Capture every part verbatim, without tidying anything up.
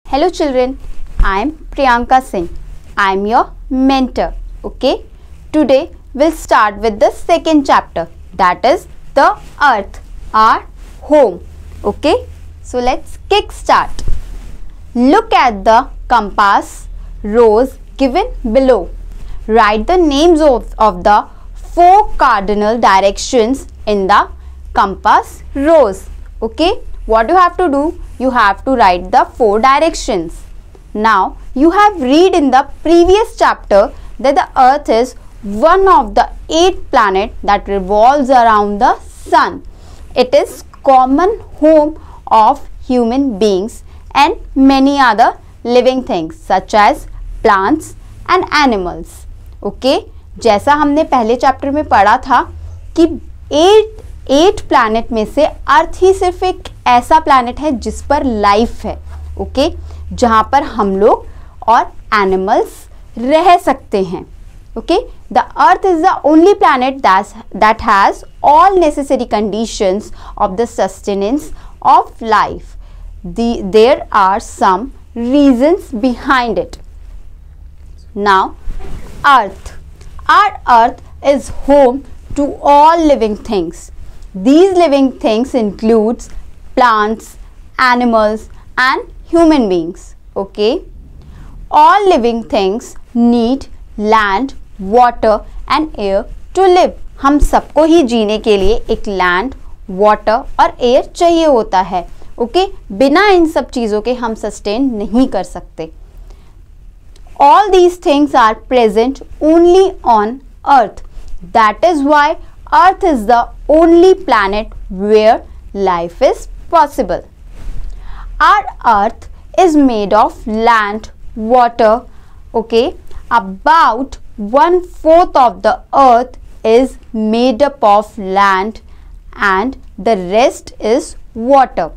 Hello children, I am Priyanka Singh. I am your mentor. Okay, today we'll start with the second chapter, that is the earth, our home. Okay, so let's kick start. Look at the compass rows given below. Write the names of, of the four cardinal directions in the compass rows. Okay, what you have to do? You have to write the four directions. Now you have read in the previous chapter that the earth is one of the eight planets that revolves around the sun. It is common home of human beings and many other living things such as plants and animals. Okay, जैसा हमने पहले chapter में पढ़ा था कि eight eight planet में से अर्थ ही सिर्फ एक ऐसा प्लैनेट है जिस पर लाइफ है. ओके, जहाँ पर हम लोग और एनिमल्स रह सकते हैं. Okay, the earth is the only planet that has all necessary conditions of the sustenance of life. There are some reasons behind it. Now earth, our earth is home to all living things. These living things includes plants, animals and human beings. Okay, all living things need land, water and air to live. हम सबको ही जीने के लिए एक land, water और air चाहिए होता है. Okay okay? बिना इन सब चीज़ों के हम सस्टेन नहीं कर सकते. All these things are present only on Earth. That is why Earth is the only planet where life is possible. Our Earth is made of land, water. Okay, about one fourth of the Earth is made up of land and the rest is water.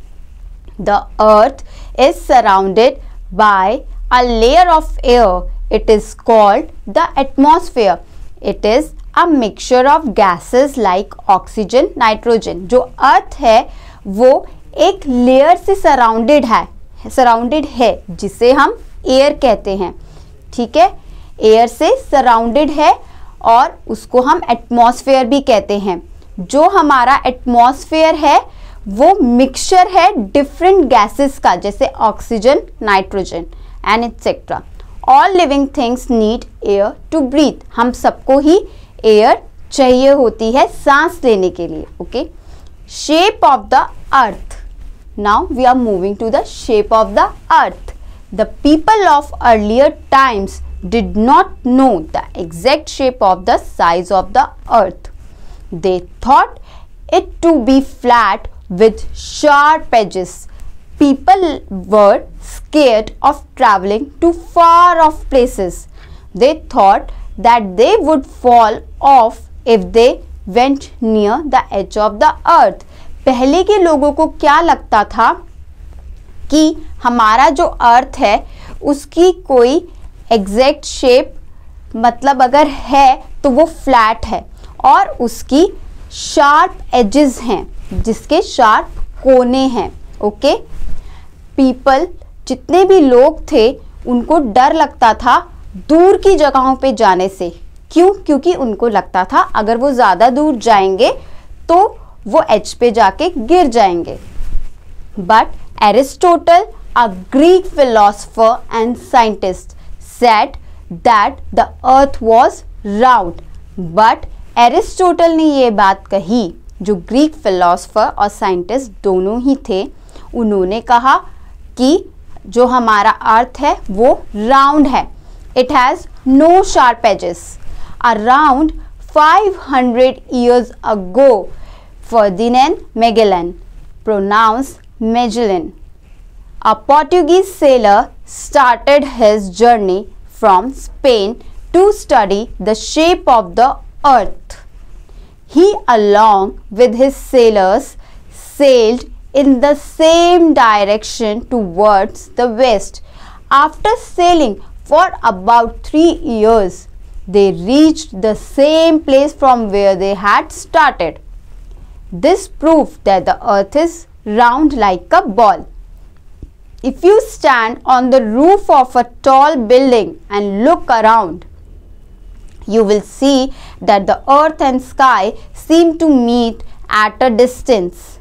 The Earth is surrounded by a layer of air. It is called the atmosphere. It is a mixture of gases like oxygen, nitrogen. जो अर्थ है वो एक layer से surrounded है surrounded है जिसे हम air कहते हैं. ठीक है, एयर से सराउंडेड है और उसको हम एटमॉस्फेयर भी कहते हैं. जो हमारा एटमॉस्फेयर है वो मिक्सचर है डिफरेंट गैसेस का, जैसे oxygen, nitrogen and et cetera. All living things need air to breathe. हम सबको ही एयर चाहिए होती है सांस लेने के लिए. Okay. Shape of the earth. Now we are moving to the shape of the earth. The people of earlier times did not know the exact shape of the size of the earth. They thought it to be flat with sharp edges. People were scared of traveling to far off places. They thought that they would fall off if they went near the edge of the earth. पहले के लोगों को क्या लगता था कि हमारा जो अर्थ है उसकी कोई एग्जैक्ट शेप, मतलब अगर है तो वो फ्लैट है और उसकी शार्प एजेस हैं, जिसके शार्प कोने हैं. ओके, पीपल, जितने भी लोग थे उनको डर लगता था दूर की जगहों पे जाने से. क्यों? क्योंकि उनको लगता था अगर वो ज़्यादा दूर जाएंगे तो वो एज पे जाके गिर जाएंगे. But Aristotle, a Greek philosopher and scientist, said that the earth was round. But Aristotle ने ये बात कही, जो ग्रीक फिलोसोफर और साइंटिस्ट दोनों ही थे, उन्होंने कहा कि जो हमारा अर्थ है वो राउंड है. It has no sharp edges. Around five hundred years ago, Ferdinand Magellan, pronounced Magellan, a Portuguese sailor, started his journey from Spain to study the shape of the earth. He, along with his sailors, sailed in the same direction towards the west. After sailing for about three years, they reached the same place from where they had started. This proved that the earth is round like a ball. If you stand on the roof of a tall building and look around, you will see that the earth and sky seem to meet at a distance.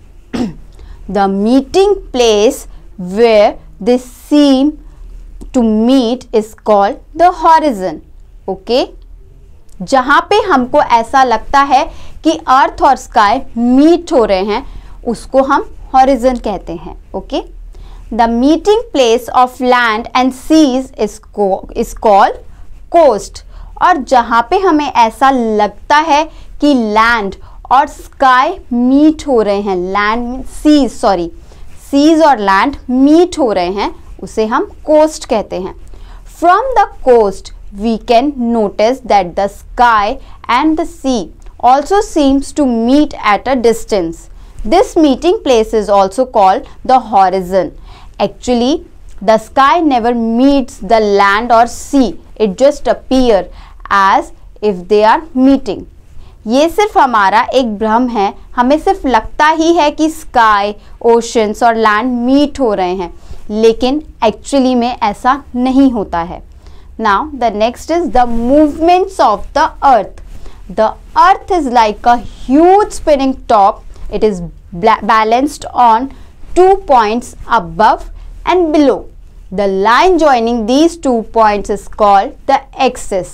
The meeting place where they seem to meet is called the horizon. Okay? जहाँ पे हमको ऐसा लगता है कि अर्थ और sky meet हो रहे हैं, उसको हम हॉरिजन कहते हैं. Okay? The meeting place of land and seas is is called coast. और जहाँ पे हमें ऐसा लगता है कि लैंड और स्काई मीट हो रहे हैं, लैंड सीज सॉरी सीज और लैंड मीट हो रहे हैं, उसे हम कोस्ट कहते हैं. From the coast we can notice that the sky and the sea also seems to meet at a distance. This meeting place is also called the horizon. Actually, the sky never meets the land or sea. It just appear as if they are meeting. ये सिर्फ हमारा एक भ्रम है. हमें सिर्फ लगता ही है कि स्काई, ओशंस और लैंड मीट हो रहे हैं, लेकिन एक्चुअली में ऐसा नहीं होता है. Now the next is the movements of the earth. The earth is like a huge spinning top. It is balanced on two points above and below. The line joining these two points is called the axis.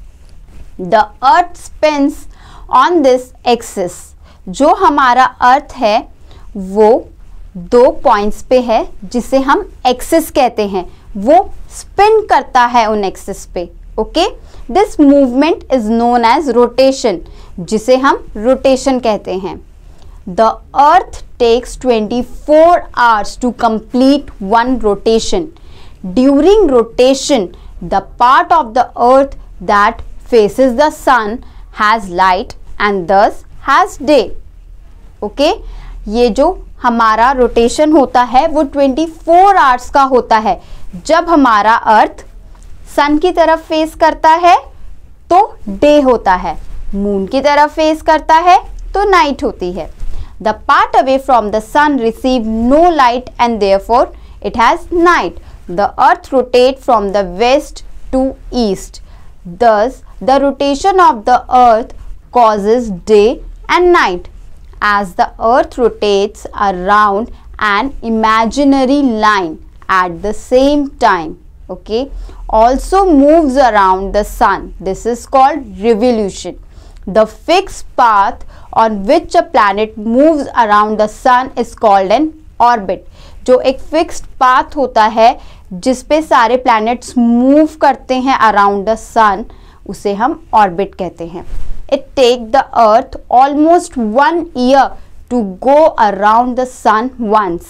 The earth spins on this axis. जो हमारा अर्थ है वो दो points पे है, जिसे हम axis कहते हैं. वो स्पिन करता है उन एक्सिस पे. Okay? This movement is known as rotation, जिसे हम रोटेशन कहते हैं. The earth takes twenty four hours to complete one rotation. During rotation the part of the earth that faces the sun has light and thus has day. Okay? ये जो हमारा rotation होता है वो ट्वेंटी फोर आवर्स का होता है. जब हमारा अर्थ सन की तरफ फेस करता है तो डे होता है, मून की तरफ फेस करता है तो नाइट होती है. The part away from the sun receive no light and therefore it has night. The earth rotate from the west to east. Thus the rotation of the earth causes day and night. As the earth rotates around an imaginary line at the same time, okay, also moves around the sun. This is called revolution. The fixed path on which a planet moves around the sun is called an orbit. जो एक fixed path होता है जिस पे सारे planets move करते हैं around the sun, उसे हम orbit कहते हैं. It takes the earth almost one year to go around the sun once.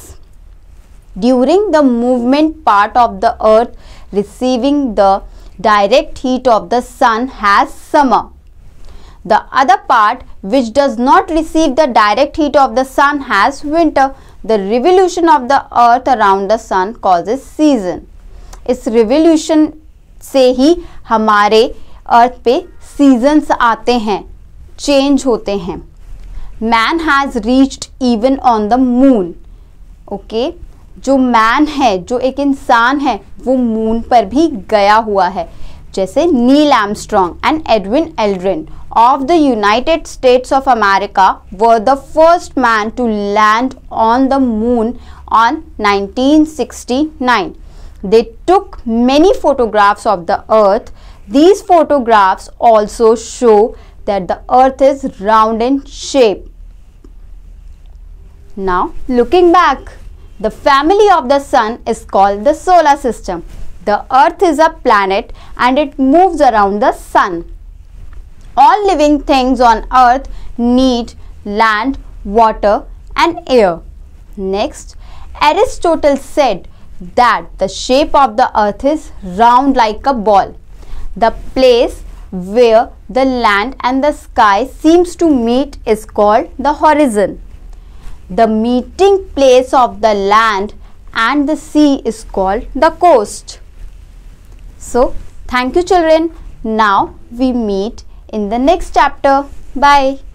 During the movement part of the earth receiving the direct heat of the sun has summer. The other part which does not receive the direct heat of the sun has winter. The revolution of the earth around the sun causes season. इस revolution से ही हमारे अर्थ पे seasons आते हैं, change होते हैं. Man has reached even on the moon. Okay? जो man है, जो एक इंसान है, वो मून पर भी गया हुआ है. जैसे Neil Armstrong and Edwin Aldrin of the United States of America were the first man to land on the moon on nineteen sixty nine. They took many photographs of the earth. These photographs also show that the earth is round in shape. Now looking back, the family of the sun is called the solar system. The earth is a planet and it moves around the sun. All living things on earth need land, water and air. Next, Aristotle said that the shape of the earth is round like a ball. The place where the land and the sky seems to meet is called the horizon. The meeting place of the land and the sea is called the coast. So, thank you children. Now we meet in the next chapter. Bye.